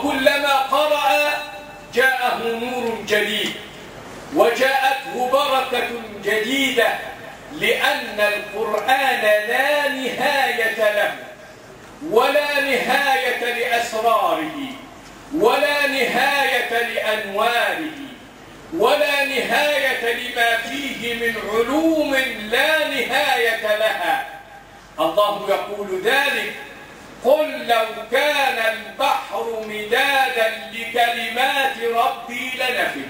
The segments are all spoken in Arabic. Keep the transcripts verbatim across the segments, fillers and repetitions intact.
وكلما قرأ جاءه نور جديد وجاءته بركة جديدة، لأن القرآن لا نهاية له ولا نهاية لأسراره ولا نهاية لأنواره ولا نهاية لما فيه من علوم لا نهاية لها. الله يقول ذلك: قل لو كان البحر مدادا لكلمات ربي لنفد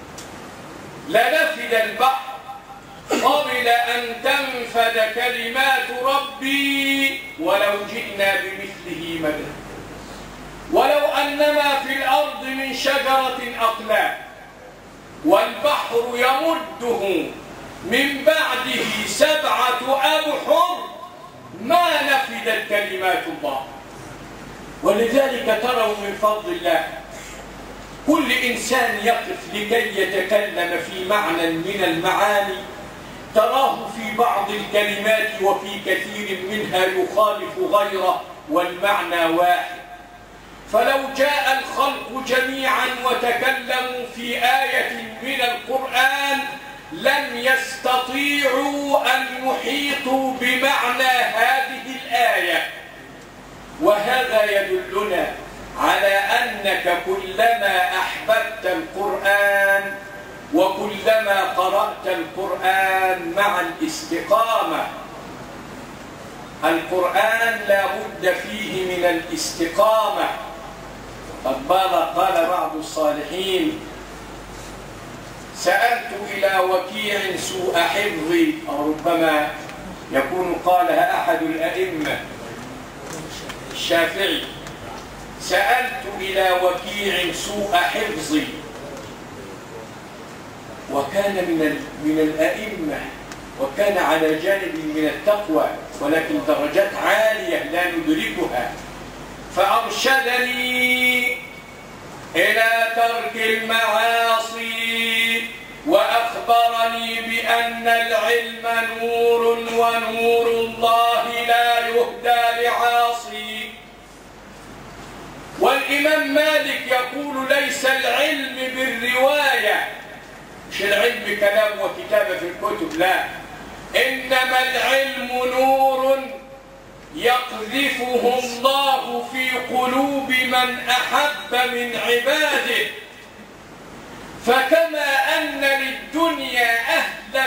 لنفد البحر قبل أن تنفد كلمات ربي ولو جئنا بمثله مددا ولو أنما في الأرض من شجرة أقلام والبحر يمده من بعده سبعة أبحر ما نفدت كلمات الله. ولذلك تروا من فضل الله كل إنسان يقف لكي يتكلم في معنى من المعاني تراه في بعض الكلمات وفي كثير منها يخالف غيره والمعنى واحد. فلو جاء الخلق جميعا وتكلموا في آية من القرآن لم يستطيعوا أن يحيطوا بمعنى هذه الآية. وهذا يدلنا على أنك كلما أحببت القرآن وكلما قرأت القرآن مع الاستقامة. القرآن لا بد فيه من الاستقامة. قد قال بعض الصالحين: سألت إلى وكيع سوء حفظي، أو ربما يكون قالها أحد الأئمة الشافعي: سألت إلى وكيع سوء حفظي، وكان من من الأئمة وكان على جانب من التقوى ولكن درجات عالية لا ندركها، فأرشدني إلى ترك المعاصي وأخبرني بأن العلم نور ونور الله لا يهدى لعاصي. والإمام مالك يقول: ليس العلم بالرواية، مش العلم كلام وكتابة في الكتب، لا، إنما العلم نور يقذفه الله في قلوب من أحب من عباده. فكما أن للدنيا أهلا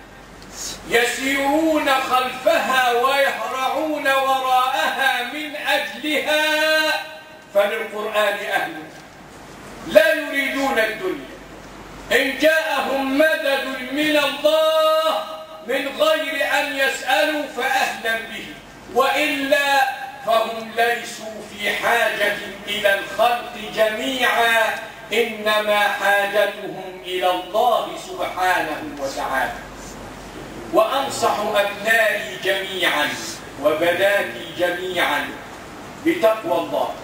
يسيرون خلفها ويهرعون وراءها من أجلها، فللقرآن أهل لا يريدون الدنيا. إن جاءهم مدد من الله من غير أن يسألوا فأهلا به، وإلا فهم ليسوا في حاجة إلى الخلق جميعا، إنما حاجتهم إلى الله سبحانه وتعالى. وأنصح أبنائي جميعا وبناتي جميعا بتقوى الله،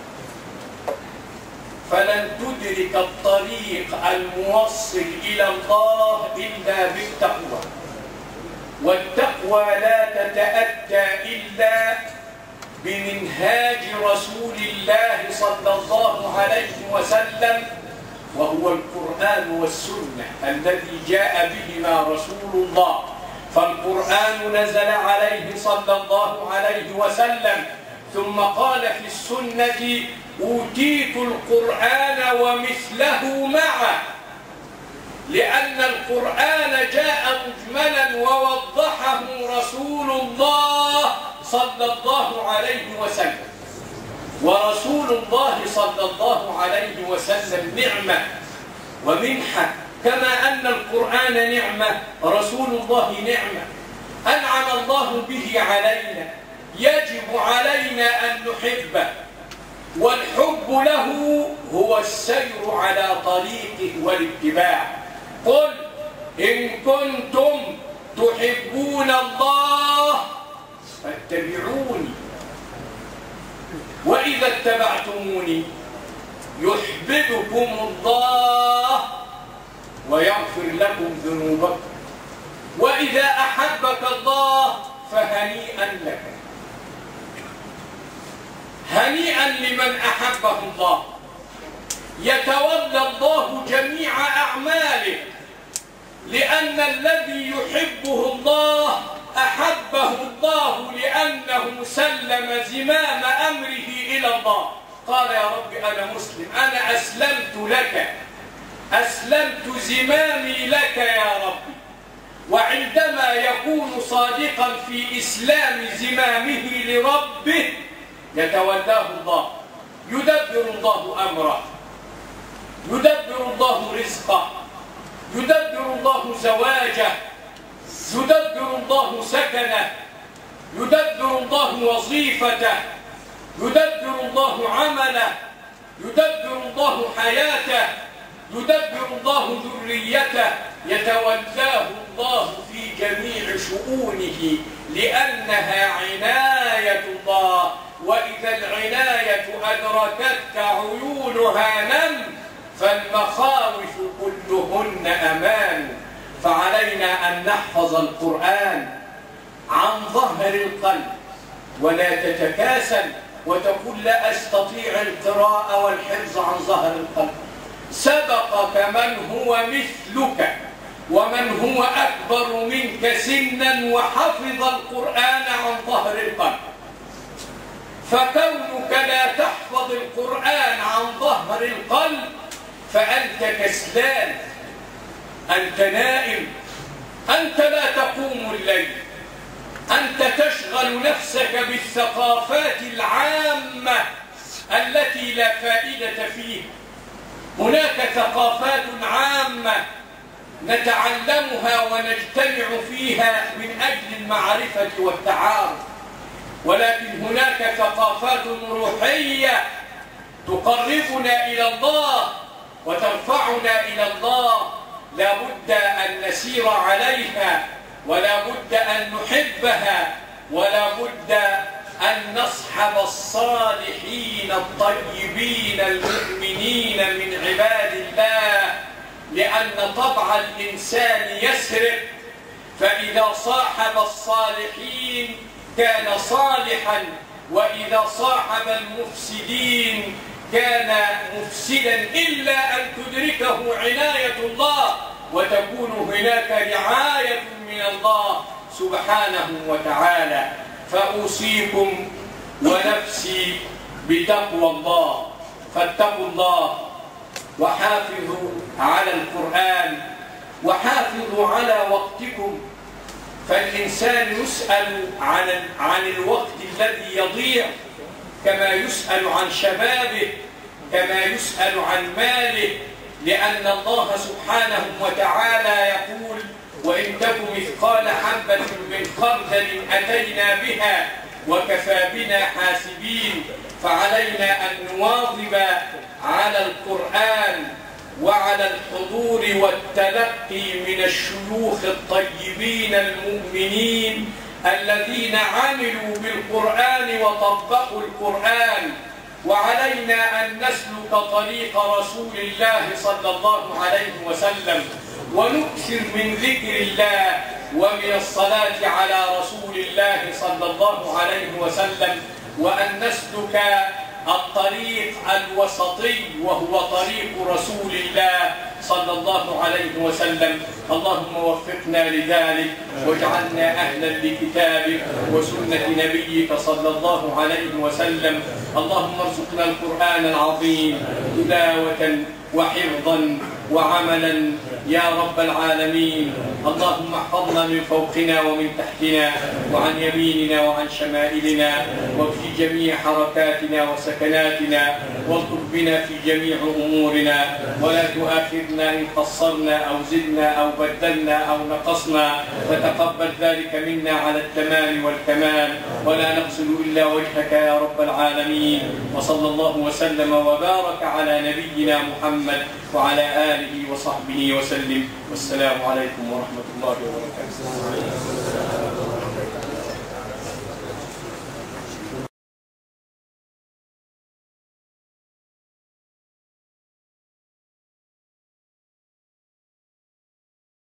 فلن تدرك الطريق الموصل إلى الله إلا بالتقوى، والتقوى لا تتأتى إلا بمنهاج رسول الله صلى الله عليه وسلم، وهو القرآن والسنة الذي جاء بهما رسول الله. فالقرآن نزل عليه صلى الله عليه وسلم، ثم قال في السنة: أوتيت القرآن ومثله معه، لأن القرآن جاء مجملا ووضحه رسول الله صلى الله عليه وسلم. ورسول الله صلى الله عليه وسلم نعمة ومنحة، كما أن القرآن نعمة رسول الله نعمة أنعم الله به علينا، يجب علينا أن نحبه، والحب له هو السير على طريقه والاتباع. قل إن كنتم تحبون الله فاتبعوني، وإذا اتبعتموني يحببكم الله ويغفر لكم ذنوبكم، وإذا أحبك الله فهنيئا لك. هنيئا لمن أحبه الله يتولى الله جميع أعماله، لأن الذي يحبه الله أحبه الله لأنه سلم زمام أمره إلى الله. قال يا رب أنا مسلم، أنا أسلمت لك، أسلمت زمامي لك يا رب. وعندما يكون صادقا في إسلام زمامه لربه يتولاه الله، يدبر الله أمره، يدبر الله رزقه، يدبر الله زواجه، يدبر الله سكنه، يدبر الله وظيفته، يدبر الله عمله، يدبر الله حياته، يدبر الله ذريته، يتولاه الله في جميع شؤونه لأنها عناية الله. وإذا العناية أدركتك عيونها نم، فالمخاوف كلهن أمان. فعلينا أن نحفظ القرآن عن ظهر القلب، ولا تتكاسل وتقول لا أستطيع القراءة والحفظ عن ظهر القلب. سبقك من هو مثلك ومن هو أكبر منك سنا وحفظ القرآن عن ظهر القلب. فكونك لا تحفظ القرآن عن ظهر القلب فأنت كسلان، أنت نائم، أنت لا تقوم الليل، أنت تشغل نفسك بالثقافات العامة التي لا فائدة فيها. هناك ثقافات عامة نتعلمها ونجتمع فيها من أجل المعرفة والتعارف، ولكن هناك ثقافات روحية تقربنا إلى الله وترفعنا إلى الله، لا بد أن نسير عليها، ولا بد أن نحبها، ولا بد أن نصحب الصالحين الطيبين المؤمنين من عباد الله، لأن طبع الإنسان يسرق، فإذا صاحب الصالحين كان صالحا، وإذا صاحب المفسدين كان مفسدا، إلا أن تدركه عناية الله وتكون هناك رعاية من الله سبحانه وتعالى. فأوصيكم ونفسي بتقوى الله، فاتقوا الله وحافظوا على القرآن وحافظوا على وقتكم. فالإنسان يسأل عن عن الوقت الذي يضيع، كما يسأل عن شبابه، كما يسأل عن ماله، لأن الله سبحانه وتعالى يقول وإن تك مثقال حبة من خردل أتينا بها وكفى بنا حاسبين. فعلينا أن نواظب على القرآن وعلى الحضور والتلقي من الشيوخ الطيبين المؤمنين الذين عملوا بالقرآن وطبقوا القرآن. وعلينا أن نسلك طريق رسول الله صلى الله عليه وسلم، ونكثر من ذكر الله ومن الصلاة على رسول الله صلى الله عليه وسلم، وأن نسلك الطريق الوسطي وهو طريق رسول الله صلى الله عليه وسلم. اللهم وفقنا لذلك واجعلنا أهلا لكتابك وسنة نبيك صلى الله عليه وسلم. اللهم ارزقنا القرآن العظيم تلاوة وحفظا وعملا يا رب العالمين. اللهم احفظنا من فوقنا ومن تحتنا وعن يميننا وعن شمائلنا وفي جميع حركاتنا وسكناتنا، والطف بنا في جميع أمورنا، ولا تؤاخذنا إن قصرنا أو زدنا أو بدلنا أو نقصنا، فتقبل ذلك منا على التمام والكمال، ولا نغسل إلا وجهك يا رب العالمين. وصلى الله وسلم وبارك على نبينا محمد وعلى آله وصحبه وسلم. والسلام عليكم ورحمة الله وبركاته.